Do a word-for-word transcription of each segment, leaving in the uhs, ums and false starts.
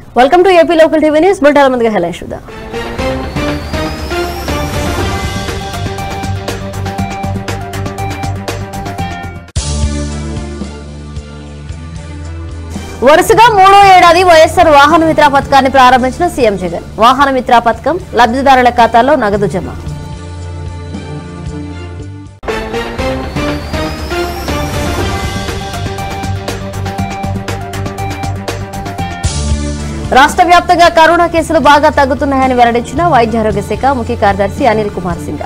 Welcome to AP local TV news. బుల్టాల ముందుగా headlines చూద్దాం. వరుసగా మూడో ఏడాది వైఎస్ఆర్ వాహన మిత్ర పథకాన్ని ప్రారంభించిన సీఎం జగన్. వాహన మిత్ర పథకం లబ్ధిదారుల ఖాతాల్లో నగదు జమ. రాష్ట్ర వ్యాప్తంగా కరోనా కేసులు బాగా తగ్గుతున్నాయని వెల్లడించిన వైద్య ఆరోగ్య శాఖ ముఖ్య కార్యదర్శి అనిల్ కుమార్ సింగ్.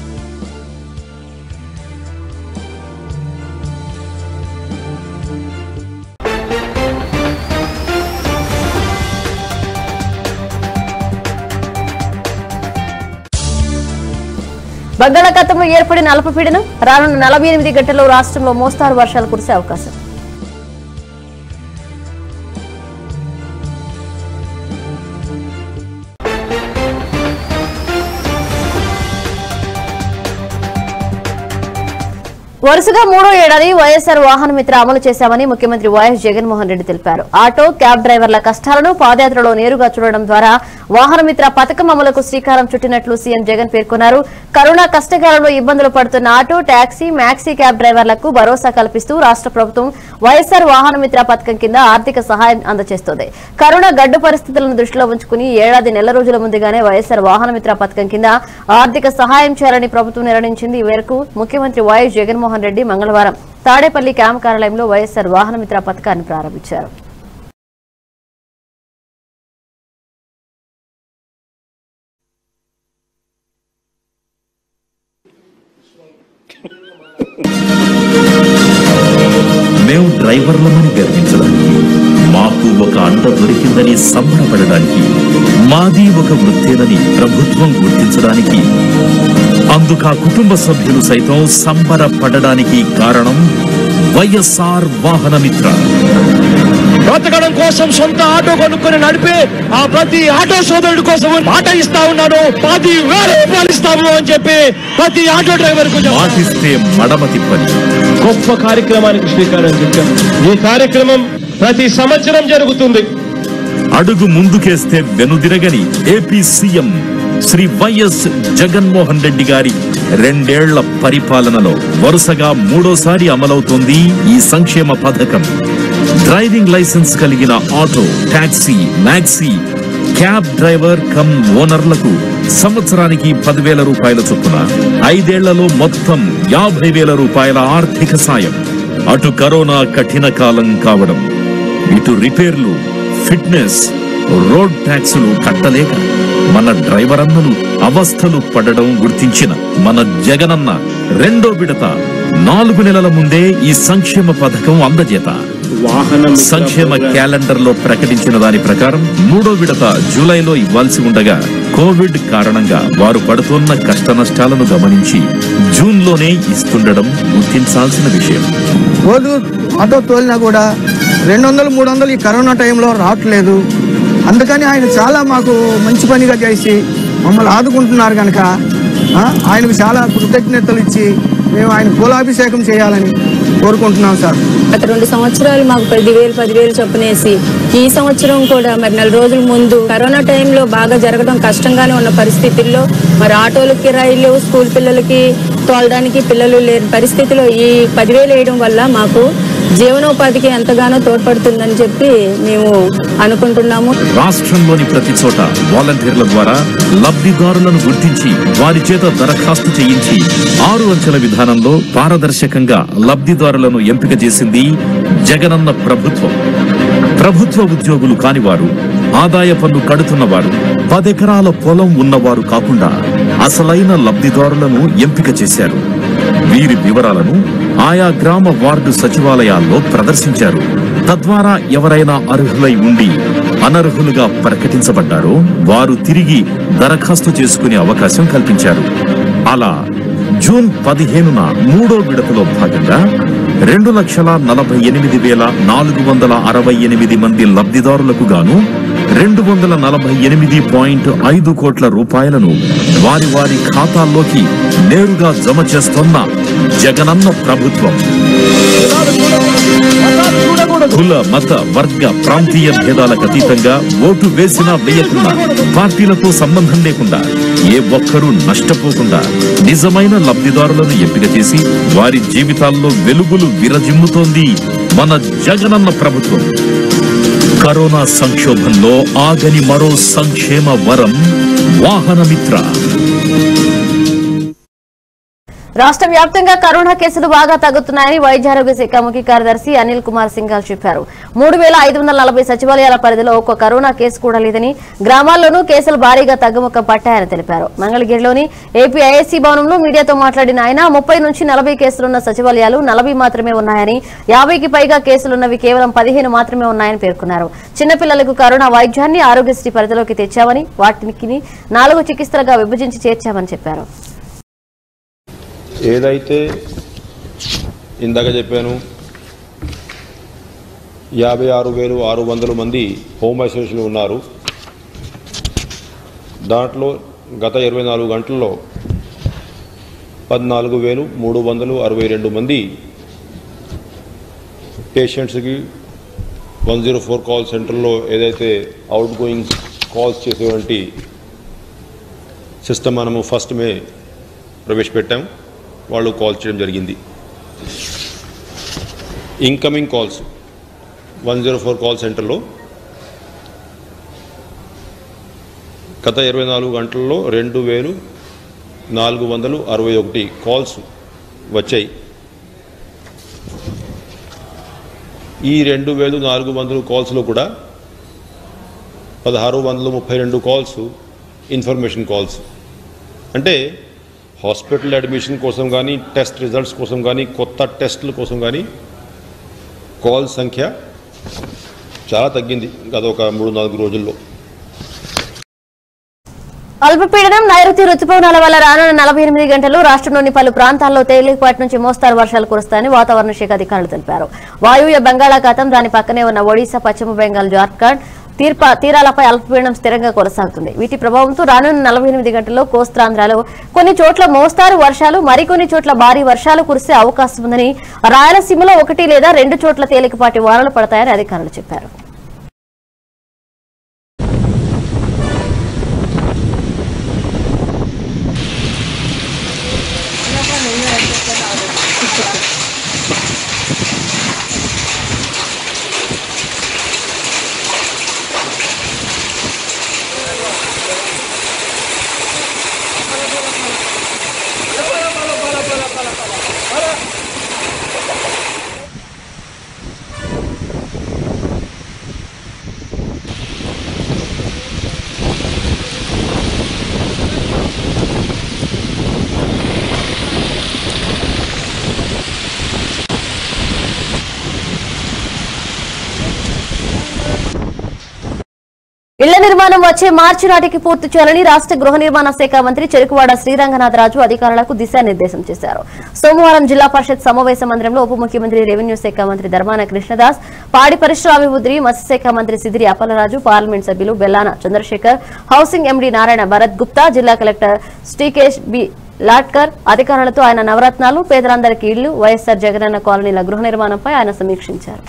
బంగాళాఖాతంలో ఏర్పడిన అల్పపీడనం రానున్న నలభై ఎనిమిది గంటల్లో రాష్ట్రంలో మోస్తారు వర్షాలు కురిసే అవకాశం. వరుసగా మూడో ఏడాది వైఎస్ఆర్ వాహన మిత్ర అమలు చేశామని ముఖ్యమంత్రి వైఎస్ జగన్మోహన్ రెడ్డి తెలిపారు. ఆటో క్యాబ్ డ్రైవర్ల కష్టాలను పాదయాత్రలో నేరుగా చూడడం ద్వారా వాహన మిత్ర పథకం అమలుకు శ్రీకారం చుట్టినట్లు సీఎం జగన్ పేర్కొన్నారు. కరోనా కష్టకాలంలో ఇబ్బందులు పడుతున్న ఆటో, టాక్సీ, మ్యాక్సీ క్యాబ్ డ్రైవర్లకు భరోసా కల్పిస్తూ రాష్ట్ర ప్రభుత్వం వైఎస్ఆర్ వాహన మిత్ర పథకం కింద ఆర్థిక సహాయం అందజేస్తోంది. కరోనా గడ్డు పరిస్థితులను దృష్టిలో ఉంచుకుని ఏడాది నెల రోజుల ముందుగానే వైఎస్ఆర్ వాహన మిత్ర పథకం కింద ఆర్థిక సహాయం చేయాలని ప్రభుత్వం నిర్ణయించింది. ఈ మేరకు ముఖ్యమంత్రి వైఎస్ జగన్మోహన్ రెడ్డి మంగళవారం తాడేపల్లి క్యాంప్ కార్యాలయంలో వైఎస్ఆర్ వాహన మిత్ర పథకాన్ని ప్రారంభించారు. మేము డ్రైవర్లమని గర్వించడానికి, మాకు ఒక అండ దొరికిందని సంబరపడడానికి, మాది ఒక వృత్తేనని ప్రభుత్వం గుర్తించడానికి, అందుకు కుటుంబ సభ్యులు సైతం సంబరపడడానికి కారణం వైఎస్ఆర్ వాహన మిత్ర. బ్రతకడం కోసం సొంత ఆటో కొనుక్కొని నడిపే ఆ ప్రతి ఆటో సోదరుడి కోసం మాట ఇస్తా ఉన్నాను. పది వేల రూపాయలు ఇస్తాము అని చెప్పి ప్రతి ఆటో డ్రైవర్ కు మాటిస్తే మడమ తిప్పని గొప్ప కార్యక్రమానికి శ్రీకారం చుట్టాం. ఈ కార్యక్రమం ప్రతి సంవత్సరం జరుగుతుంది. అడుగు ముందుకేస్తే వెనుదిరగని AP CM Shri YS Jaganmohan Reddy గారి రెండేళ్ల పరిపాలనలో వరుసగా మూడోసారి అమలవుతోంది ఈ సంక్షేమ పథకం. డ్రైవింగ్ లైసెన్స్ కలిగిన auto, taxi, maxi, cab driver cum ఓనర్లకు సంవత్సరానికి పదివేల రూపాయల చొప్పున, ఐదేళ్లలో మొత్తం యాభై వేల రూపాయల ఆర్థిక సాయం. అటు కరోనా కఠిన కాలం కావడం, ఇటు రిపేర్లు, ఫిట్నెస్, రోడ్ ట్యాక్సులు కట్టలేక మన డ్రైవర్ అన్నలు అవస్థలు పడడం గుర్తించిన మన జగనన్న రెండో విడత నాలుగు నెలల ముందే ఈ సంక్షేమ పథకం అందజేత. సంక్షేమ క్యాలెండర్ లో ప్రకటించిన దాని ప్రకారం మూడో విడత జూలైలో ఇవ్వాల్సి ఉండగా కోవిడ్ కారణంగా వారు పడుతున్న కష్ట నష్టాలను గమనించి జూన్ లోనే ఇస్తుండడం గుర్తించాల్సిన విషయం. ఆటో తోలినా కూడా రెండు వందలు మూడు వందలు ఈ కరోనా టైంలో రావట్లేదు. అందుకని ఆయన చాలా మాకు మంచి పనిగా చేసి మమ్మల్ని ఆదుకుంటున్నారు కనుక ఆయనకు చాలా కృతజ్ఞతలు ఇచ్చి మేము ఆయన పూలాభిషేకం చేయాలని కోరుకుంటున్నాం సార్. గత రెండు సంవత్సరాలు మాకు పదివేలు పదివేలు చొప్పునేసి ఈ సంవత్సరం కూడా మరి నెల రోజుల ముందు కరోనా టైంలో బాగా జరగడం కష్టంగానే ఉన్న పరిస్థితుల్లో మరి ఆటోలు కిరాయిలు, స్కూల్ పిల్లలకి తోలడానికి పిల్లలు లేని పరిస్థితిలో ఈ పదివేలు వేయడం వల్ల మాకు జీవనోపాధికి ఎంతగానో తోడ్పడుతుందని చెప్పి మేము అనుకుంటున్నాము. రాష్ట్రంలోని ప్రతి చోట వాలంటీర్ల ద్వారా లబ్ధిదారులను గుర్తించి వారి చేత దరఖాస్తు చేయించి ఆరు అంచెల విధానంలో పారదర్శకంగా లబ్ధిదారులను ఎంపిక చేసింది జగనన్న ప్రభుత్వం. ప్రభుత్వ ఉద్యోగులు కానివారు, ఆదాయ పన్ను కడుతున్నవారు, పదెకరాల పొలం ఉన్నవారు కాకుండా అసలైన లబ్ధిదారులను ఎంపిక చేశారు. వీరి వివరాలను ఆయా గ్రామ వార్డు సచివాలయాల్లో ప్రదర్శించారు. తద్వారా ఎవరైనా అర్హులై ఉండి అనర్హులుగా ప్రకటించబడ్డారో వారు తిరిగి దరఖాస్తు చేసుకునే అవకాశం కల్పించారు. అలా జూన్ పదిహేనున మూడో విడతలో భాగంగా రెండు లక్షల నలభై ఎనిమిది వేల నాలుగు వందల అరవై ఎనిమిది మంది లబ్ధిదారులకు గాను రెండు వందల నలభై ఎనిమిది పాయింట్ ఐదు కోట్ల రూపాయలను వారి వారి ఖాతాల్లోకి నేరుగా జమ చేస్తున్న జగనన్న ప్రభుత్వం. కుల మత వర్గ ప్రాంతీయ భేదాలకు అతీతంగా ఓటు వేసినా వేయకుండా పార్టీలతో సంబంధం లేకుండా ఏ ఒక్కరూ నష్టపోకుండా నిజమైన లబ్ధిదారులను ఎంపిక చేసి వారి జీవితాల్లో వెలుగులు విరజిమ్ముతోంది మన జగనన్న ప్రభుత్వం. కరోనా సంక్షోభంలో ఆగని మరో సంక్షేమ వరం వాహన మిత్ర. రాష్ట్ర వ్యాప్తంగా కరోనా కేసులు బాగా తగ్గుతున్నాయని వైద్యారోగ్య శాఖ ముఖ్య కార్యదర్శి అనిల్ కుమార్ సింఘాల్ చెప్పారు. మూడు వేల ఐదు వందల నలభై సచివాలయాల పరిధిలో ఒక్క కరోనా కేసు కూడా లేదని, గ్రామాల్లోనూ కేసులు భారీగా తగ్గుముఖం పట్టాయని తెలిపారు. మంగళగిరిలోని ఏపీ ఐఎస్సీ భవనంలో మీడియాతో మాట్లాడిన ఆయన ముప్పై నుంచి నలభై కేసులున్న సచివాలయాలు నలభై మాత్రమే ఉన్నాయని, యాభైకి పైగా కేసులున్నవి కేవలం పదిహేను మాత్రమే ఉన్నాయని పేర్కొన్నారు. చిన్నపిల్లలకు కరోనా వైద్యాన్ని ఆరోగ్యశ్రీ పరిధిలోకి తెచ్చామని, వాటికి నాలుగు చికిత్సలుగా విభజించి చేర్చామని చెప్పారు. ఏదైతే ఇందాక చెప్పాను యాభై ఆరు వేలు ఆరు వందల మంది హోమ్ ఐసోలేషన్లో ఉన్నారు. దాంట్లో గత ఇరవై నాలుగు గంటల్లో పద్నాలుగు వేలు మూడు వందలు అరవై రెండు మంది పేషెంట్స్కి వన్ జీరో ఫోర్ కాల్ సెంటర్లో ఏదైతే అవుట్ గోయింగ్ కాల్స్ చేసేటువంటి సిస్టమ్ మనము ఫస్ట్ మే ప్రవేశపెట్టాం. వాళ్ళు కాల్ చేయడం జరిగింది. Incoming calls one zero four call సెంటర్లో గత ఇరవై నాలుగు గంటల్లో రెండు వేలు నాలుగు వందలు అరవై ఒకటి కాల్స్ వచ్చాయి. ఈ రెండు వేలు నాలుగు వందలు కాల్స్లో కూడా పదహారు వందల ముప్పై రెండు కాల్స్ ఇన్ఫర్మేషన్ కాల్స్. అంటే హాస్పిటల్ అడ్మిషన్ కోసం కానీ, టెస్ట్ రిజల్ట్స్ కోసం కానీ, కొత్త టెస్టుల కోసం కానీ కాల్ సంఖ్య చాలా తగ్గింది గత ఒక మూడు నాలుగు రోజుల్లో. అల్పపీడనం నైరుతి రుతుపవనాల వల్ల రానున్న నలభై ఎనిమిది గంటలు రాష్ట్రంలోని పలు ప్రాంతాల్లో తేలికపాటి నుంచి మోస్తారు వర్షాలు కురుస్తాయని వాతావరణ శాఖ అధికారులు తెలిపారు. వాయువ్య బంగాళాఖాతం, దాని పక్కనే ఉన్న ఒడిశా, పశ్చిమ బెంగాల్, జార్ఖండ్ తీర్ప తీరాలపై అల్పపీడనం స్థిరంగా కొనసాగుతుంది. వీటి ప్రభావంతో రానున్న నలభై ఎనిమిది గంటల్లో కోస్తాంధ్రలో కొన్ని చోట్ల మోస్తారు వర్షాలు, మరికొన్ని చోట్ల భారీ వర్షాలు కురిసే అవకాశం ఉందని, రాయలసీమలో ఒకటి లేదా రెండు చోట్ల తేలికపాటి వానలు పడతాయని అధికారులు చెప్పారు. ఇళ్ల నిర్మాణం వచ్చే మార్చి నాటికి పూర్తి చేయాలని రాష్ట్ర గృహ నిర్మాణ శాఖ మంత్రి చెరుకువాడ శ్రీరంగనాథరాజు అధికారులకు దిశానిర్దేశం చేశారు. సోమవారం జిల్లా పరిషత్ సమావేశ మందిరంలో ఉప ముఖ్యమంత్రి, రెవెన్యూ శాఖ మంత్రి ధర్మాన కృష్ణదాస్, పాడి పరిశ్రమాభివృద్ధి, మత్స్యశాఖ మంత్రి సిదిరి అప్పలరాజు, పార్లమెంట్ సభ్యులు బెల్లాన చంద్రశేఖర్, హౌసింగ్ ఎండీ నారాయణ భరత్ గుప్తా, జిల్లా కలెక్టర్ శ్రీకేష్ బి లాట్కర్ అధికారులతో ఆయన నవరత్నాలు, పేదలందరికీ ఇళ్లు, వైఎస్ఆర్ జగనన్న కాలనీల గృహ నిర్మాణంపై ఆయన సమీక్షించారు.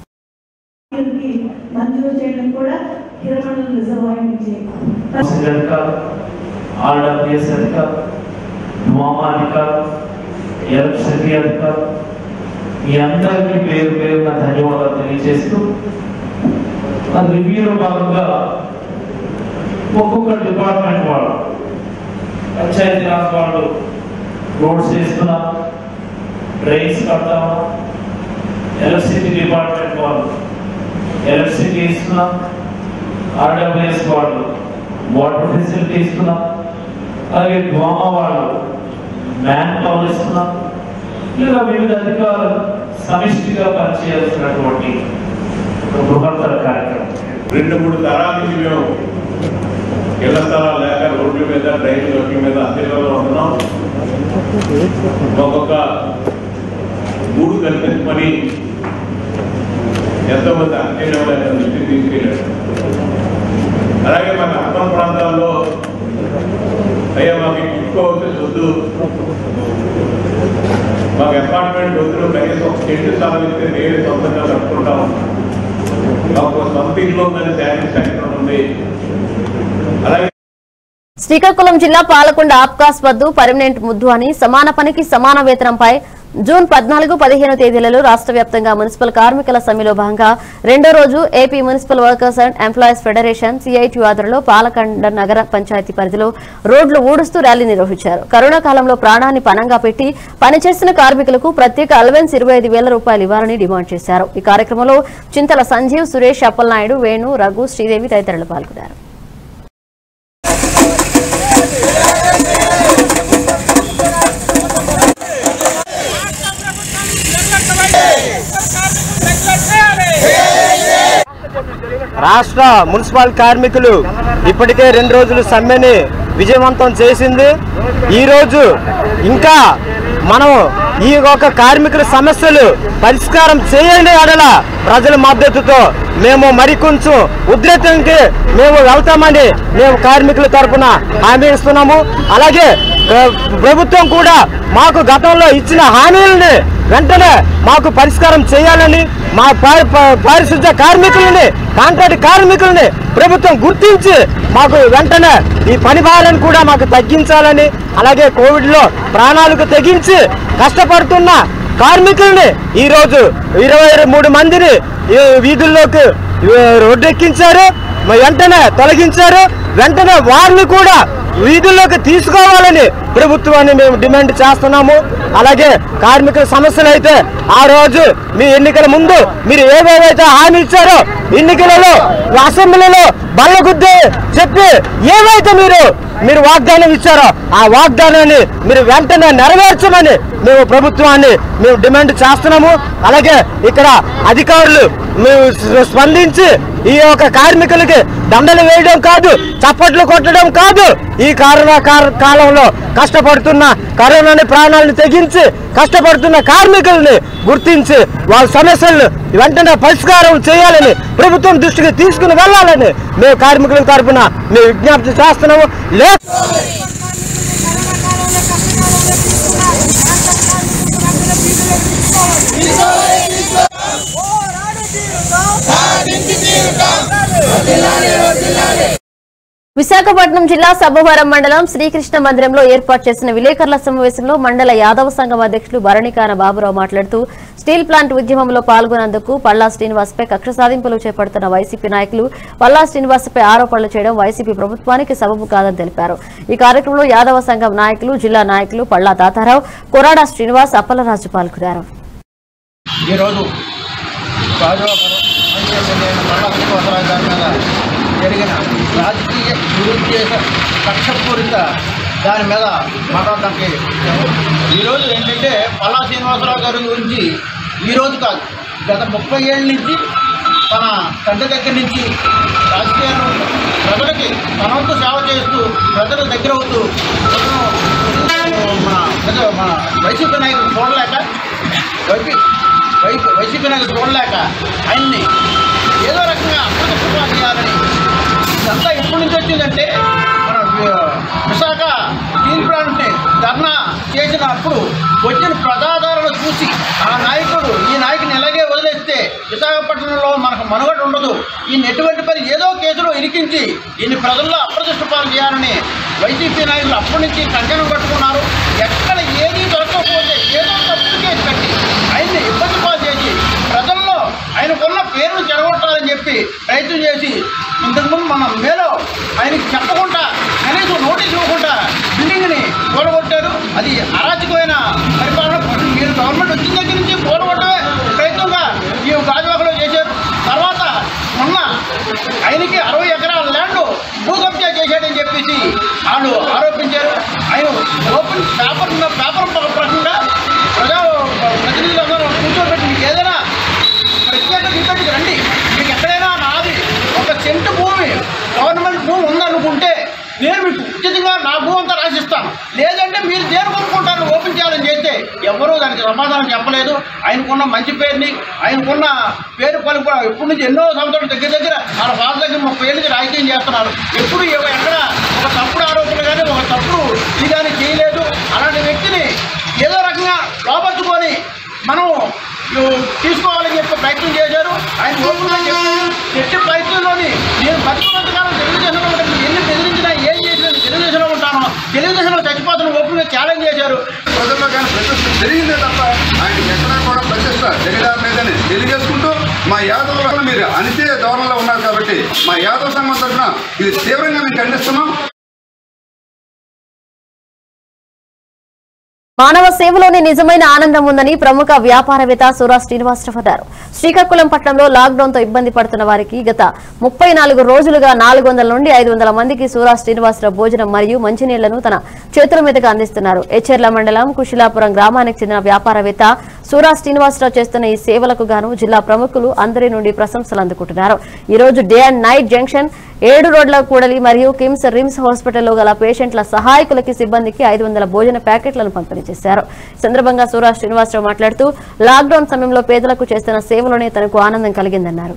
మీ అందరికీ పేరు పేరున ధన్యవాదాలు తెలియజేస్తూ రివ్యూలో భాగంగా ఒక్కొక్క డిపార్ట్మెంట్ వాళ్ళు, పంచాయతీ రాజ్ వాళ్ళు రోడ్స్ వేస్తున్నాం, డ్రైన్స్ కడతాము, ఎలక్ట్రిసిటీ డిపార్ట్మెంట్ వాళ్ళు ఎలక్ట్రిసిటీ ఇస్తున్నాం, ఆర్డబ్ల్యూఎస్ వాళ్ళు వాటర్ ఫెసిలిటీ ఇస్తున్నాం, అలాగే డ్వామా వాళ్ళు మ్యాన్ పవర్ ఇస్తున్నాం. ఇలా వివిధ అధికారులు సమిష్టిగా పనిచేయాల్సినటువంటి బృహత్తర కార్యక్రమం. రెండు మూడు తరాల నుంచి మేము ఇళ్ల స్థలాలు లేక రోడ్ల మీద, డ్రైన్ రోడ్ల మీద అద్దెలలో ఉంటున్నాం. ఒక్కొక్క మూడు కల్పించుకొని ఎంతోమంది అక్కడే దృష్టికి తీసుకెళ్ళాడు. అలాగే మన అర్బన్ ప్రాంతాల్లో అయ్యా మాకు ఇంకో వద్దు, మాకు అపార్ట్మెంట్ వద్దు, కనీసం ఒక చెట్టు స్థలం ఇస్తే నేను సొంతంగా కట్టుకుంటాం, మాకు సొంత ఇల్లు ఉందని శాంక్షన్ ఉంది. అలాగే శ్రీకాకుళం జిల్లా పాలకొండ ఆప్కాస్ వద్దు పర్మనెంట్ ముద్దు అని సమాన పనికి సమాన వేతనంపై జూన్ పద్నాలుగు పదిహేను తేదీలలో రాష్ట్ర వ్యాప్తంగా మున్సిపల్ కార్మికుల సమ్మెలో భాగంగా రెండో రోజు AP municipal workers and employees federation CIT ఆధ్వర్యంలో పాలకొండ నగర పంచాయతీ పరిధిలో రోడ్లు ఊడుస్తూ ర్యాలీ నిర్వహించారు. కరోనా కాలంలో ప్రాణాన్ని పణంగా పెట్టి పనిచేసిన కార్మికులకు ప్రత్యేక అలవెన్స్ ఇరవై ఐదు వేల రూపాయలు ఇవ్వాలని డిమాండ్ చేశారు. ఈ కార్యక్రమంలో చింతల సంజీవ్, సురేష్, అప్పలనాయుడు, వేణు, రఘు, శ్రీదేవి తదితరులు పాల్గొన్నారు. రాష్ట్ర మున్సిపల్ కార్మికులు ఇప్పటికే రెండు రోజులు సమ్మెని విజయవంతం చేసింది. ఈరోజు ఇంకా మనం ఈ ఒక కార్మికుల సమస్యలు పరిష్కారం చేయండి అడల ప్రజల మద్దతుతో మేము మరికొంచెం ఉధృతంకి మేము వెళ్తామని మేము కార్మికుల తరఫున హామీ ఇస్తున్నాము. అలాగే ప్రభుత్వం కూడా మాకు గతంలో ఇచ్చిన హామీలని వెంటనే మాకు పరిష్కారం చేయాలని, మా పారిశుద్ధ్య కార్మికులని, కాంట్రాక్ట్ కార్మికులని ప్రభుత్వం గుర్తించి మాకు వెంటనే ఈ పని భారాన్ని కూడా మాకు తగ్గించాలని, అలాగే కోవిడ్ లో ప్రాణాలకు తెగించి కష్టపడుతున్న కార్మికుల్ని ఈరోజు ఇరవై మూడు మందిని వీధుల్లోకి రోడ్డెక్కించారు, వెంటనే తొలగించారు. వెంటనే వారిని కూడా వీధుల్లోకి తీసుకోవాలని ప్రభుత్వాన్ని మేము డిమాండ్ చేస్తున్నాము. అలాగే కార్మికుల సమస్యలు అయితే ఆ రోజు మీ ఎన్నికల ముందు మీరు ఏవేవైతే హామీ ఇచ్చారో ఎన్నికలలో అసెంబ్లీలో బల్లగుద్ది చెప్పి ఏవైతే మీరు మీరు వాగ్దానం ఇచ్చారో ఆ వాగ్దానాన్ని మీరు వెంటనే నెరవేర్చమని మేము ప్రభుత్వాన్ని మేము డిమాండ్ చేస్తున్నాము. అలాగే ఇక్కడ అధికారులు మేము స్పందించి ఈ యొక్క కార్మికులకి దండలు వేయడం కాదు, చప్పట్లు కొట్టడం కాదు, ఈ కరోనా కాలంలో కష్టపడుతున్న కరోనాని ప్రాణాలను తెగించి కష్టపడుతున్న కార్మికుల్ని గుర్తించి వాళ్ళ సమస్యలను వెంటనే పరిష్కారం చేయాలని ప్రభుత్వం దృష్టికి తీసుకుని వెళ్ళాలని మేము కార్మికుల తరఫున మేము విజ్ఞప్తి చేస్తున్నాము. లే విశాఖపట్నం జిల్లా సబ్బవరం మండలం శ్రీకృష్ణ మందిరంలో ఏర్పాటు చేసిన విలేకరుల సమావేశంలో మండల యాదవ సంఘం అధ్యక్షులు భరణికాన బాబురావు మాట్లాడుతూ స్టీల్ ప్లాంట్ ఉద్యమంలో పాల్గొనేందుకు పల్లా శ్రీనివాస్పై కక్ష సాధింపులు చేపడుతున్న వైసీపీ నాయకులు పల్లా శ్రీనివాస్పై ఆరోపణలు చేయడం వైసీపీ ప్రభుత్వానికి సబబు కాదని తెలిపారు. ఈ కార్యక్రమంలో యాదవ సంఘం నాయకులు, జిల్లా నాయకులు పల్లా తాతారావు, కొరాడా శ్రీనివాస్, అప్పలరాజు పాల్గొన్నారు. జరిగిన రాజకీయ దురుద్దేశ కక్షపూరిత దాని మీద మాట్లాడడానికి ఈరోజు ఏంటంటే పల్లా శ్రీనివాసరావు గారి గురించి ఈరోజు కాదు, గత ముప్పై ఏళ్ళ నుంచి తన తండ్రి దగ్గర నుంచి రాజకీయాలు ప్రజలకి తనవంతు సేవ చేస్తూ ప్రజల దగ్గర అవుతూ మన మన వైసీపీ నాయకులు చూడలేక వైపీ వైపీ వైసీపీ నాయకులు చూడలేక ఆయన్ని ఏదో రకంగా అప్రదక్షిణా చేయాలని ఇదంతా ఎప్పటి నుంచి వచ్చిందంటే మన విశాఖ స్టీల్ ప్లాంట్ని ధర్నా చేసినప్పుడు వచ్చిన ప్రజాదరణ చూసి ఆ నాయకుడు ఈ నాయకుని ఇలాగే వదిలేస్తే విశాఖపట్నంలో మనకు మనుగడ ఉండదు, ఈయన ఎటువంటి పని ఏదో కేసులో ఇరికించి ఈయన ప్రజల్లో అప్రదిష్ట పాలు చేయాలని వైసీపీ నాయకులు అప్పటి నుంచి కంకణం కట్టుకున్నారు. ఎక్కడ ఏది దొరకకపోతే ఏదో తప్పు కేసు కట్టి ఆయన్ని ఇబ్బంది పాలు చేసి ప్రజల్లో ఆయనకున్న పేరును చెడగొట్టాలని చెప్పి ప్రయత్నం చేసి ఇంతకుముందు మనం మేలో ఆయనకి చెప్పకుండా కనీసం నోటీస్ ఇవ్వకుండా బిల్డింగ్ని కూడగొట్టారు. అది అరాచకమైన పరిపాలన. మీరు గవర్నమెంట్ వచ్చిన దగ్గర నుంచి కూడగొట్టమే ప్రయత్నంగా ఈ గాజువాకలో చేశారు. తర్వాత మొన్న ఆయనకి అరవై ఎకరాల ల్యాండ్ భూ కబ్జా చేశాడని చెప్పేసి వాళ్ళు ఆరోపించారు. ఆయన ఓపెన్ పేపర్ పేపర్ ప్రకంగా ప్రజా ప్రతినిధులందరూ కూర్చోబెట్టి మీకు ఏదైనా ప్రత్యేక డిబేట్కి రండి, మీకు ఎక్కడైనా నాది ఒక సెంటు భూమి గవర్నమెంట్ భూమి ఉందనుకుంటే నేను మీకు ఉచితంగా నా భూమి అంతా రాసిస్తాను, లేదంటే మీరు దేని కొనుక్కుంటారు ఓపెన్ చేయాలని చేస్తే ఎవరూ దానికి సమాధానం చెప్పలేదు. ఆయనకున్న మంచి పేరుని ఆయనకున్న పేరు పలుకు ఎప్పటి నుంచి ఎన్నో సంవత్సరాల దగ్గర దగ్గర వాళ్ళ వాళ్ళ దగ్గర ముప్పై ఏళ్ళకి రాజకీయం చేస్తున్నారు. ఎప్పుడు ఎక్కడ ఒక తప్పుడు ఆరోపణలు కానీ ఒక తప్పుడు ఇది కానీ చేయలేదు. అలాంటి వ్యక్తిని ఏదో రకంగా లోపరుచుకొని మనం తీసుకోవాలని చెప్పి ప్రయత్నం చేశారు. ఆయన ఓపెన్గా చెప్పారు. చెప్పే ప్రయత్నంలోని నేను బతుకున్నంతకాలం తెలుగుదేశంలో ఉంటాను, ఎన్ని బెదిరించినా ఏం చేసినా తెలుగుదేశంలో ఉంటాను, తెలుగుదేశంలో చచ్చిపోతున్న ఓపెన్గా ఛాలెంజ్ చేశారు. ప్రజల్లో కానీ ప్రతిష్ట జరిగిందే తప్ప ఆయనకి ఎక్కడా కూడా ప్రతిష్ట జగదామేదని తెలియజేసుకుంటూ మా యాదవ్ మీరు అనితే ధోరణిలో ఉన్నారు కాబట్టి మా యాదవ్ సంఘం తరఫున ఇది తీవ్రంగా మేము ఖండిస్తున్నాం. మానవ సేవలోనే నిజమైన ఆనందం ఉందని ప్రముఖ వ్యాపారవేత్త సూరా శ్రీనివాసరావు అన్నారు. శ్రీకాకుళం పట్టణంలో లాక్డౌన్ తో ఇబ్బంది పడుతున్న వారికి గత ముప్పై నాలుగు రోజులుగా నాలుగు వందల నుండి ఐదు వందల మందికి సూరా శ్రీనివాసరావు భోజనం మరియు మంచినీళ్లను తన చేతుల మీదుగా అందిస్తున్నారు. ఎచ్చెర్ల మండలం కుశిలాపురం గ్రామానికి చెందిన వ్యాపారవేత్త సూరా శ్రీనివాసరావు చేస్తున్న ఈ సేవలకు గాను జిల్లా ప్రముఖులు అందరి నుండి ప్రశంసలు అందుకుంటున్నారు. ఈ రోజు డే అండ్ నైట్ జంక్షన్, ఏడు రోడ్ల కూడలి మరియు కిమ్స్ రిమ్స్ హాస్పిటల్లో గల పేషెంట్ల సహాయకులకి సిబ్బందికి ఐదు వందల భోజన ప్యాకెట్లను పంపిణీ చేశారు. సందర్భంగా సూరా శ్రీనివాసరావు మాట్లాడుతూ లాక్డౌన్ సమయంలో పేదలకు చేస్తున్న సేవలోనే తనకు ఆనందం కలిగిందన్నారు.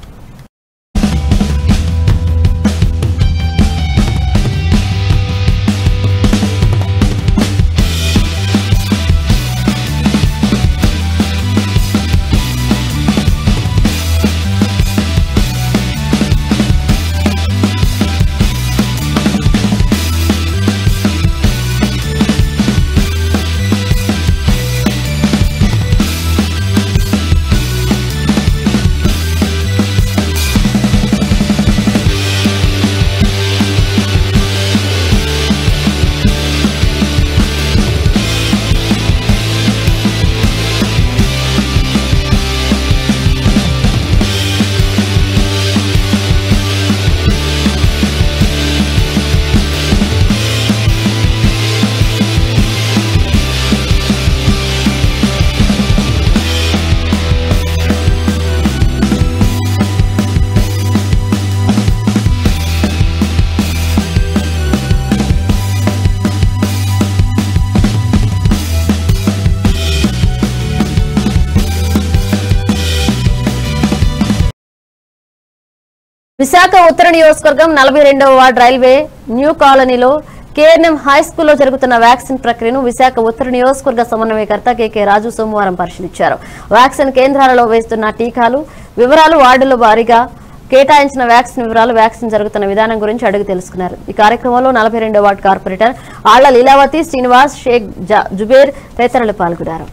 విశాఖ ఉత్తర నియోజకవర్గం నలభై రెండవ వార్డు రైల్వే న్యూ కాలనీలో కేఎన్ఎం హై స్కూల్లో జరుగుతున్న వ్యాక్సిన్ ప్రక్రియను విశాఖ ఉత్తర నియోజకవర్గ సమన్వయకర్త కేకే రాజు సోమవారం పరిశీలించారు. వ్యాక్సిన్ కేంద్రాలలో వేస్తున్న టీకాలు వివరాలు, వార్డుల వారీగా కేటాయించిన వ్యాక్సిన్ వివరాలు, వ్యాక్సిన్ జరుగుతున్న విధానం గురించి అడిగి తెలుసుకున్నారు. ఈ కార్యక్రమంలో నలభై రెండవ వార్డు కార్పొరేటర్ ఆళ్ల లీలావతి, శ్రీనివాస్, షేక్ జుబేర్ తదితరులు పాల్గొన్నారు.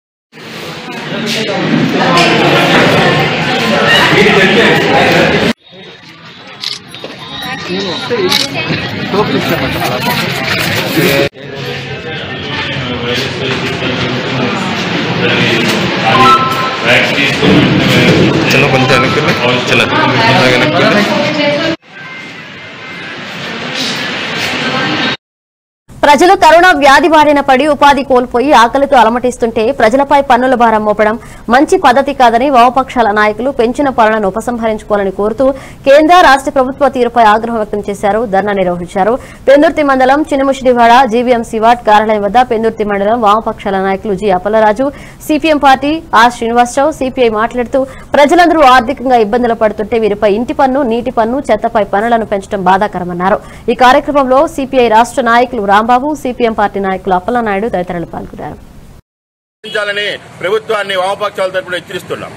चलो बनते हैं चलो ప్రజలు కరోనా వ్యాధి బారిన పడి ఉపాధి కోల్పోయి ఆకలితో అలమటిస్తుంటే ప్రజలపై పన్నుల భారం మోపడం మంచి పద్ధతి కాదని వామపక్షాల నాయకులు పెంచిన పాలనను ఉపసంహరించుకోవాలని కోరుతూ కేంద్ర రాష్ట్ర ప్రభుత్వ తీరుపై ఆగ్రహం వ్యక్తం చేశారు. ధర్నా నిర్వహించారు. పెందుర్తి మండలం చిన్నముషిడివాడ జీవీఎంసీ వార్డ్ కార్యాలయం వద్ద పెందుర్తి మండలం వామపక్షాల నాయకులు G Appalaraju, CPM party R Srinivasa Rao, CPI మాట్లాడుతూ ప్రజలందరూ ఆర్థికంగా ఇబ్బందులు పడుతుంటే వీరిపై ఇంటి పన్ను, నీటి పన్ను, చెత్తపై పన్నులను పెంచడం బాధాకరమన్నారు. ఈ కార్యక్రమంలో సిపిఐ రాష్ట్ర నాయకులు రాంబాబు, సిపిఎం పార్టీ నాయకులు అప్పలనాయుడు తదితరులు పాల్గొన్నారు. ప్రభుత్వాన్ని వామపక్షాల తరపున హెచ్చరిస్తున్నాం.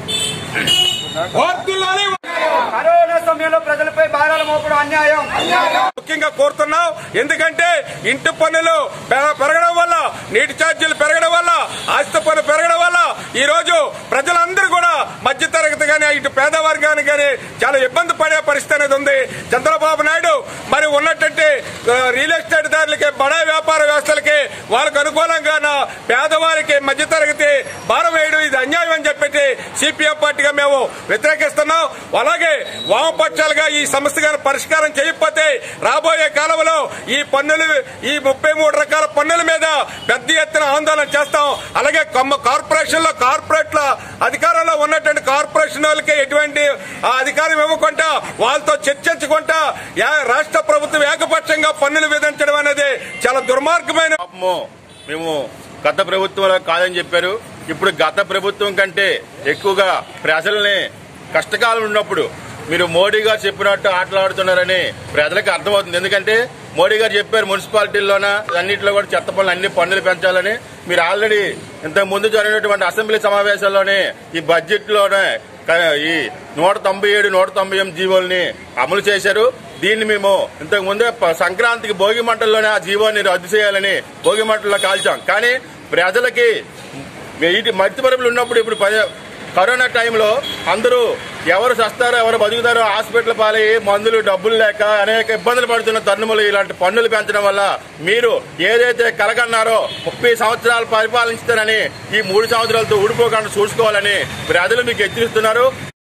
కరోనా సమయంలో ప్రజలపై భారాలు మోపడం అన్యాయం ముఖ్యంగా కోరుతున్నాం. ఎందుకంటే ఇంటి పన్నులు పెరగడం వల్ల, నీటి ఛార్జీలు పెరగడం వల్ల, ఆస్తి పన్ను పెరగడం వల్ల ఈ రోజు ప్రజలందరూ కూడా మధ్య తరగతి కానీ ఇటు పేదవర్గానికి కానీ చాలా ఇబ్బంది పడే పరిస్థితి అనేది ఉంది. చంద్రబాబు నాయుడు మరి ఉన్నట్టు రియల్ ఎస్టేట్ దారులకి, బడా వ్యాపార వ్యవస్థలకి వాళ్ళకు అనుకూలంగా పేదవారికి మధ్యతరగతి భారం వేయడం ఇది అన్యాయం అని చెప్పి సిపిఎం పార్టీగా మేము వ్యతిరేకిస్తున్నాం. అలాగే వామపక్షాలుగా ఈ సమస్య పరిష్కారం చేయకపోతే రాబోయే కాలంలో ఈ పన్నులు, ఈ ముప్పై మూడు రకాల పన్నుల మీద పెద్ద ఎత్తున ఆందోళన చేస్తాం. అలాగే కార్పొరేషన్ లో కార్పొరేట్ల అధికారంలో ఉన్నటువంటి కార్పొరేషన్ వాళ్ళకి ఎటువంటి అధికారం ఇవ్వకుండా వాళ్ళతో చర్చించుకుంటా రాష్ట్ర ప్రభుత్వం ఏకపక్షంగా పన్నులు విధించడం అనేది చాలా దుర్మార్గమైన. మేము గత ప్రభుత్వంలో కాదని చెప్పారు. ఇప్పుడు గత ప్రభుత్వం కంటే ఎక్కువగా ప్రజల్ని కష్టకాలం ఉన్నప్పుడు మీరు మోడీ గారు చెప్పినట్టు ఆటలాడుతున్నారని ప్రజలకు అర్థమవుతుంది. ఎందుకంటే మోడీ గారు చెప్పారు మున్సిపాలిటీల్లోన అన్నింటిలో కూడా చెత్త పనులు అన్ని పన్నులు పెంచాలని. మీరు ఆల్రెడీ ఇంతకు ముందు జరిగినటువంటి అసెంబ్లీ సమావేశాల్లోనే ఈ బడ్జెట్ లోనే ఈ నూట తొంభై ఏడు నూట తొంభై ఎనిమిది జీవోల్ని అమలు చేశారు. దీన్ని మేము ఇంతకు ముందే సంక్రాంతికి భోగి మంటల్లోనే ఆ జీవోని రద్దు చేయాలని భోగి మంటల్లో కాల్చాం. కానీ ప్రజలకి మట్టి పరుపులు ఉన్నప్పుడు ఇప్పుడు కరోనా టైంలో అందరూ ఎవరు చస్తారో ఎవరు బతుకుతారో హాస్పిటల్ పాలయ్యి మందులు డబ్బులు లేక అనేక ఇబ్బందులు పడుతున్న తరుణములు ఇలాంటి పన్నులు పెంచడం వల్ల మీరు ఏదైతే కలగన్నారో ముప్పై సంవత్సరాలు పరిపాలించుతారని ఈ మూడు సంవత్సరాలతో ఊడిపోకుండా చూసుకోవాలని ప్రజలు మీకు హెచ్చరిస్తున్నారు.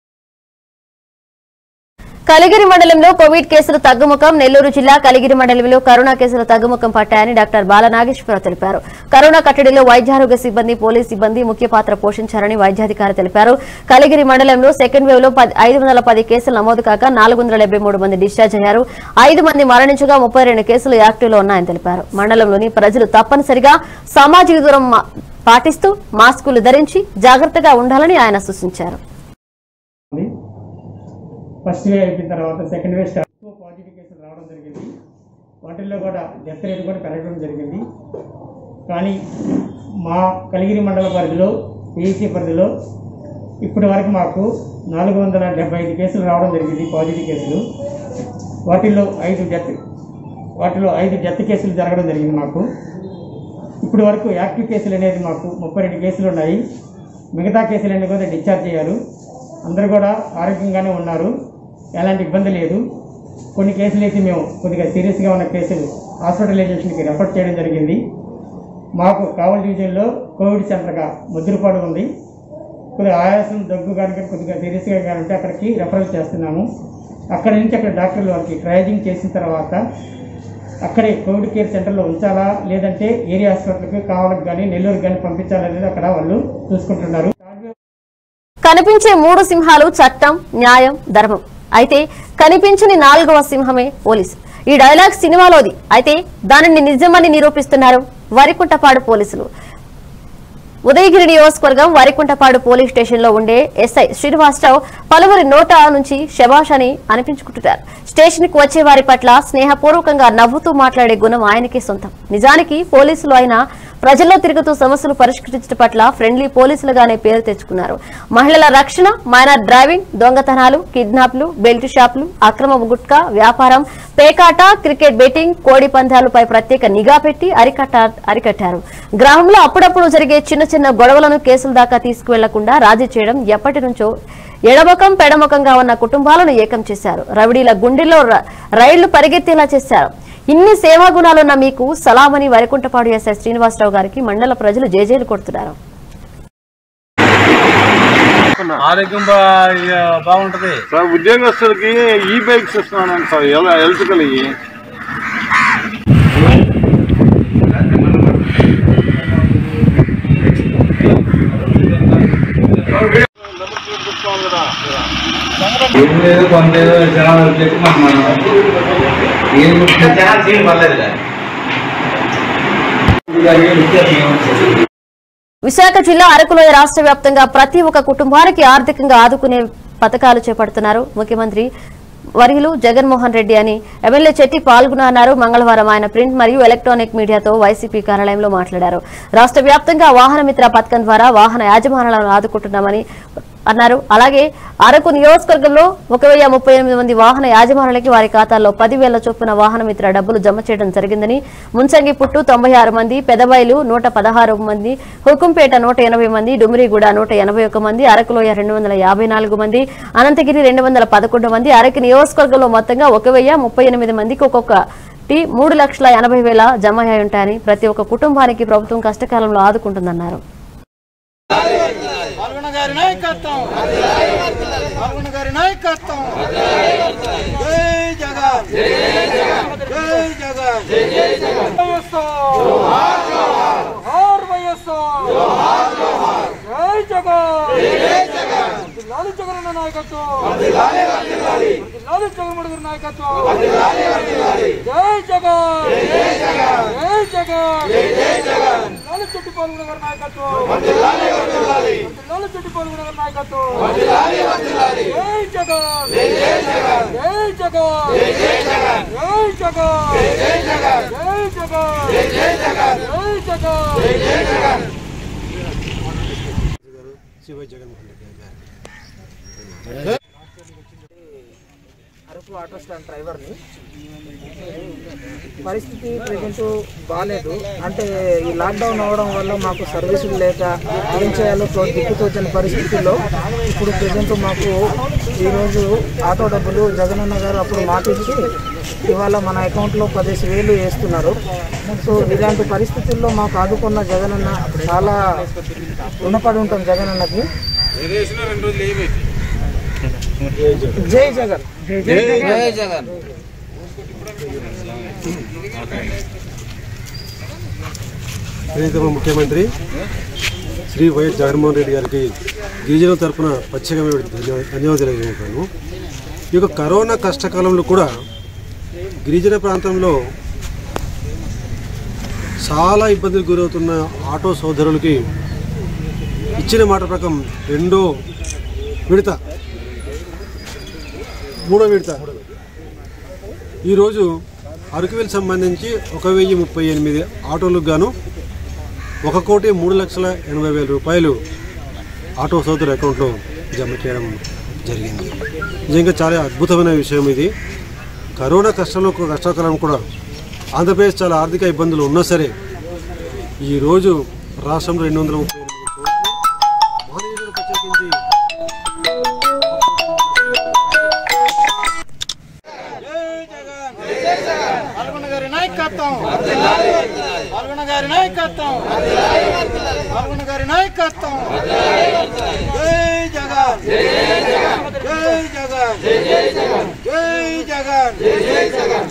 కలిగిరి మండలంలో కోవిడ్ కేసులు తగ్గుముఖం. నెల్లూరు జిల్లా కలిగిరి మండలంలో కరోనా కేసులు తగ్గుముఖం పట్టాయని డాక్టర్ బాలనాగేశ్వరరావు తెలిపారు. కరోనా కట్టడిలో వైద్యారోగ్య సిబ్బంది, పోలీస్ సిబ్బంది ముఖ్య పాత్ర పోషించారని వైద్యాధికారి తెలిపారు. కలిగిరి మండలంలో సెకండ్ వేవ్ లో ఐదు వందల పది కేసులు నమోదు కాగా నాలుగు వందల డెబ్బై మూడు మంది డిశ్చార్జ్ అయ్యారు. ఐదు మంది మరణించగా ముప్పై రెండు కేసులు యాక్టివ్ లో ఉన్నాయని తెలిపారు. మండలంలోని ప్రజలు తప్పనిసరిగా సామాజిక దూరం పాటిస్తూ మాస్కులు ధరించి జాగ్రత్తగా ఉండాలని ఆయన సూచించారు. ఫస్ట్ వే అయిపోయిన తర్వాత సెకండ్ వే స్టార్ట్ పాజిటివ్ కేసులు రావడం జరిగింది. వాటిల్లో కూడా డెత్ రేట్ కూడా పెరగడం జరిగింది. కానీ మా కలిగిరి మండల పరిధిలో పిహెచ్సి పరిధిలో ఇప్పటి వరకు మాకు నాలుగు వందల డెబ్బై ఐదు కేసులు రావడం జరిగింది పాజిటివ్ కేసులు. వాటిల్లో ఐదు డెత్ వాటిలో ఐదు డెత్ కేసులు జరగడం జరిగింది. మాకు ఇప్పటి వరకు యాక్టివ్ కేసులు అనేది మాకు ముప్పై రెండు కేసులు ఉన్నాయి. మిగతా కేసులన్నీ కూడా డిశ్చార్జ్ అయ్యారు. అందరూ కూడా ఆరోగ్యంగానే ఉన్నారు. ఎలాంటి ఇబ్బంది లేదు. కొన్ని కేసులు అయితే మేము కొద్దిగా సీరియస్గా ఉన్న కేసులు హాస్పిటలైజేషన్కి రెఫర్ చేయడం జరిగింది. మాకు కావలి డివిజన్లో కోవిడ్ సెంటర్గా ముద్రపాడు ఉంది. కొద్దిగా ఆయాసం, దగ్గు కనుక కొద్దిగా సీరియస్గా కానంటే అక్కడికి రెఫరల్ చేస్తున్నాము. అక్కడి నుంచి అక్కడ డాక్టర్లు వారికి ట్రయజింగ్ చేసిన తర్వాత అక్కడే కోవిడ్ కేర్ సెంటర్లో ఉంచాలా లేదంటే ఏరియా హాస్పిటల్కి కావాలకు కానీ నెల్లూరుకి కానీ పంపించాలనేది అక్కడ వాళ్ళు చూసుకుంటున్నారు. కనిపించే మూడు సింహాలు చట్టం, న్యాయం, ధర్మం. అయితే కనిపించని నాలుగవ సింహమే పోలీసు. ఈ డైలాగ్ సినిమాలోది. అయితే దానిని నిజమని నిరూపిస్తున్నారు వరికుంటపాడు పోలీసులు. ఉదయగిరి నియోజకవర్గం వరికుంటపాడు పోలీస్ స్టేషన్ లో ఉండే ఎస్ఐ శ్రీనివాసరావు పలువురి నోట నుంచి శభాష్ అని అనిపించుకుంటున్నారు. స్టేషన్ కు వచ్చే వారి పట్ల స్నేహపూర్వకంగా నవ్వుతూ మాట్లాడే గుణం ఆయనకే సొంతం. నిజానికి పోలీసులు అయినా ప్రజల్లో తిరుగుతూ సమస్యలు పరిష్కరించడం పట్ల ఫ్రెండ్లీ పోలీసులుగానే పేరు తెచ్చుకున్నారు. మహిళల రక్షణ, మైనర్ డ్రైవింగ్, దొంగతనాలు, కిడ్నాప్లు, బెల్ట్ షాపులు, అక్రమ గుట్కా వ్యాపారం, పేకాట, క్రికెట్ బెట్టింగ్, కోడి పందాలపై ప్రత్యేక నిఘా పెట్టి అరికట్ట అరికట్టారు. గ్రామంలో అప్పుడప్పుడు జరిగే చిన్న చిన్న గొడవలను కేసుల దాకా తీసుకువెళ్లకుండా రాజీ చేయడం ఎప్పటి నుంచో ఎడమకం పెడమకంగా ఉన్న కుటుంబాలను ఏకం చేశారు. రవిడీల గుండెల్లో రైళ్లు పరిగెత్తేలా చేశారు. ఇన్ని సేవా గుణాలున్న మీకు సలామని వరికుంటపాడు ఎస్ఐ శ్రీనివాసరావు గారికి మండల ప్రజలు జేజేలు కొడుతున్నారు. ఆరోగ్యం బాగుంటది సార్. ఉద్యోగస్తులకి ఈ బైక్స్ ఇస్తున్నాను సార్. హెల్త్ కలిగి విశాఖ జిల్లా అరకులోయ రాష్ట్ర వ్యాప్తంగా ప్రతి ఒక్క కుటుంబానికి ఆర్థికంగా ఆదుకునే పథకాలు చేపడుతున్నారు ముఖ్యమంత్రి వర్యులు జగన్మోహన్ రెడ్డి అని ఎమ్మెల్యే చెట్టి పాల్గొన్నారు. మంగళవారం ఆయన ప్రింట్ మరియు ఎలక్ట్రానిక్ మీడియాతో వైసీపీ కార్యాలయంలో మాట్లాడారు. రాష్ట్ర వ్యాప్తంగా వాహన మిత్ర పథకం ద్వారా వాహన యాజమానులను ఆదుకుంటున్నామని అన్నారు. అలాగే అరకు నియోజకవర్గంలో ఒక వెయ్యి ముప్పై ఎనిమిది మంది వాహన యాజమానులకి వారి ఖాతాల్లో పదివేల చొప్పున వాహన మిత్ర డబ్బులు జమ చేయడం జరిగిందని, ముంచంగి పుట్టు తొంభై ఆరు మంది, పెదబైలు నూట పదహారు మంది, హుకుంపేట నూట ఎనభై మంది, డుమిరిగూడ నూట ఎనభై ఒక్క మంది, అరకులోయ రెండు వందల యాభై నాలుగు మంది, అనంతగిరి రెండు వందల పదకొండు మంది, అరకు నియోజకవర్గంలో మొత్తంగా ఒక వెయ్యి ముప్పై ఎనిమిది మందికి ఒక్కొక్కటి మూడు లక్షల ఎనభై వేల జమ అయి ఉంటాయని, ప్రతి ఒక్క కుటుంబానికి ప్రభుత్వం కష్టకాలంలో ఆదుకుంటుందన్నారు. గారి నాయకత్వం పాల్గొన్న గారి నాయకత్వం జై జగన్ జై జగన్ జై జగన్ జోహార్ జోహార్ జోహార్ వైఎస్ఆర్ జోహార్ జోహార్ జై జగన్ జై జగన్ జిల్లాలి జగన్ నాయకత్వం జిల్లాలి జిల్లాలి జిల్లాలి జగన్ గారి నాయకత్వం జిల్లాలి జిల్లాలి జై జగన్ జై జగన్ జై జగన్ జై జగన్ జిల్లాలి చెట్టి పాల్గొన్న గారి నాయకత్వం జిల్లాలి జిల్లాలి జిల్లాలి చెట్టి పాల్గొన్న గారి నాయకత్వం జిల్లాలి జిల్లాలి జై జగన్ జై జగన్ జై జగన్ జగన్ జై జై జగన్ జై జగన్ జై జగన్ జై జగన్ జై జగన్ జై జగన్ జై జై జగన్ శ్రీ వై జగన్మోహన్ రెడ్డి గారు అరకు ఆటో స్టాండ్ డ్రైవర్ని. పరిస్థితి ప్రజెంట్ బాగాలేదు. అంటే ఈ లాక్డౌన్ అవడం వల్ల మాకు సర్వీసులు లేక ఏం చేయాలో దిక్కుతోచని పరిస్థితుల్లో ఇప్పుడు ప్రజెంట్ మాకు ఈరోజు ఆటో డబ్బులు జగనన్న గారు అప్పుడు మాటిచ్చి ఇవాళ మన అకౌంట్లో పదిహేను వేలు వేస్తున్నారు. సో ఇలాంటి పరిస్థితుల్లో మాకు ఆదుకున్న జగనన్న చాలా రుణపడి ఉంటాం జగనన్నకి. జై జగన్ జై జగన్. ప్రియతమ ముఖ్యమంత్రి శ్రీ వైఎస్ జగన్మోహన్ రెడ్డి గారికి గిరిజనుల తరఫున ప్రత్యేకమైన ధన్యవాదాలు తెలియజేస్తున్నాను. ఈ యొక్క కరోనా కష్టకాలంలో కూడా గిరిజన ప్రాంతంలో చాలా ఇబ్బందులు గురవుతున్న ఆటో సోదరులకి ఇచ్చిన మాట ప్రకారం రెండో విడత మూడో విడత ఈరోజు అరకువేలు సంబంధించి ఒక వెయ్యి ముప్పై ఎనిమిది ఆటోలకు గాను ఒక కోటి మూడు లక్షల ఎనభై వేల రూపాయలు ఆటో సోదరు అకౌంట్లో జమ చేయడం జరిగింది. నిజంగా చాలా అద్భుతమైన విషయం ఇది. కరోనా కష్టంలో కష్టకాలం కూడా ఆంధ్రప్రదేశ్ చాలా ఆర్థిక ఇబ్బందులు ఉన్నా సరే ఈరోజు రాష్ట్రంలో రెండు వందల ముప్పై ఎనిమిది కోట్లు ప్రత్యేకించి పాల్గొన్న గారి నాయకత్వం పాల్గొన్న గారి నాయకత్వం పాల్గొన్న గారి నాయకత్వం. జై జగన్ జై జగన్ జై జగన్ జై జగన్ జై జగన్ జై జగన్.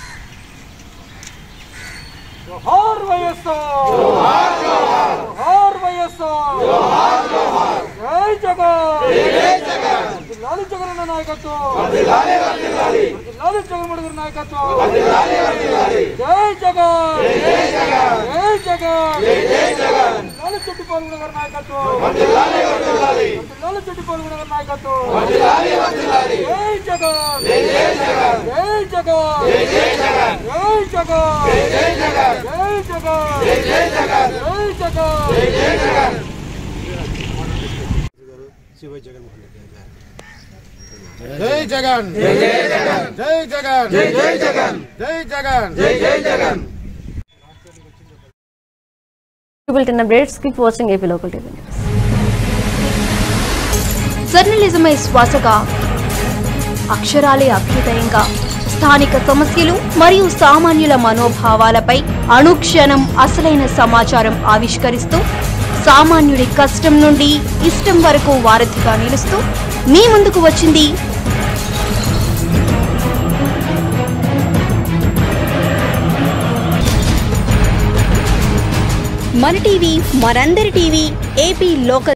జోహార్ వైఎస్ఆర్ జోహార్ జోహార్ జోహార్ వైఎస్ఆర్ జోహార్ జోహార్. జై జగన్ జై జగన్. జిల్లాల జగనన్న నాయకత్వం జిల్లాల జిల్లాల జిల్లాల జగన్మోహన్ గారి నాయకత్వం జిల్లాల జిల్లాల. జై జగన్ జై జగన్ జై జగన్ జై జై జగన్. జిల్లాల చెట్టు పాల్గొన్న గారి నాయకత్వం జిల్లాల జిల్లాల జిల్లాల చెట్టు పాల్గొన్న గారి నాయకత్వం జిల్లాల జిల్లాల. జై జగన్ జై జై జగన్ జై జగన్ జై జై జగన్ జై జగన్ జై జై జగన్ జై జగన్ జై జై జగన్ జై జగన్ జై జై జగన్. శ్రీ వై జగన్మోహన్ రెడ్డి గారు జై జగన్ జై జై జగన్ జై జగన్ జై జై జగన్ జై జగన్ జై జై Jagan. Bulletin updates. Keep watching A P Local T V News. జర్నలిజమే శ్వాసగా, అక్షరాలే అభ్యుదయంగా స్థానిక సమస్యలు మరియు సామాన్యుల మనోభావాలపై అనుక్షణం అసలైన సమాచారం ఆవిష్కరిస్తూ సామాన్యుడి కష్టం నుండి ఇష్టం వరకు వారధిగా నిలుస్తూ మీ ముందుకు వచ్చింది మన టీవీ, మనందరి టీవీ, ఏపీ లోకల్.